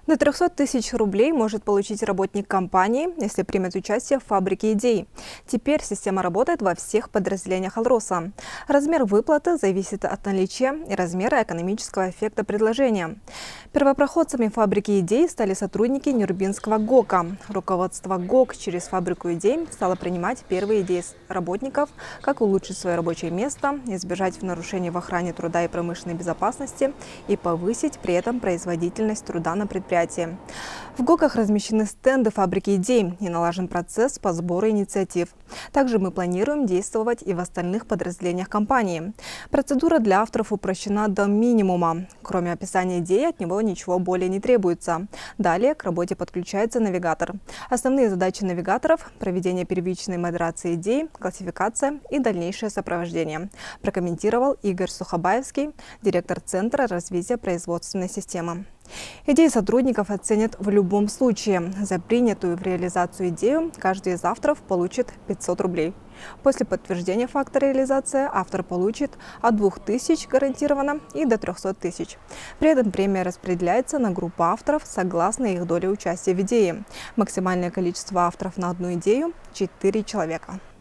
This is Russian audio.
До 300 тысяч рублей может получить работник компании, если примет участие в фабрике идей. Теперь система работает во всех подразделениях Алроса. Размер выплаты зависит от наличия и размера экономического эффекта предложения. Первопроходцами фабрики идей стали сотрудники Нюрбинского ГОКа. Руководство ГОК через фабрику идей стало принимать первые идеи работников, как улучшить свое рабочее место, избежать нарушений в охране труда и промышленной безопасности и повысить при этом производительность труда на предприятии. В ГОКах размещены стенды фабрики идей и налажен процесс по сбору инициатив. Также мы планируем действовать и в остальных подразделениях компании. Процедура для авторов упрощена до минимума. Кроме описания идеи, от него ничего более не требуется. Далее к работе подключается навигатор. Основные задачи навигаторов – проведение первичной модерации идей, классификация и дальнейшее сопровождение, прокомментировал Игорь Сухобаевский, директор Центра развития производственной системы. Идеи сотрудников оценят в любом случае. За принятую в реализацию идею каждый из авторов получит 500 рублей. После подтверждения факта реализации автор получит от 2000 гарантированно и до 300 тысяч. При этом премия распределяется на группу авторов согласно их доле участия в идее. Максимальное количество авторов на одну идею – 4 человека.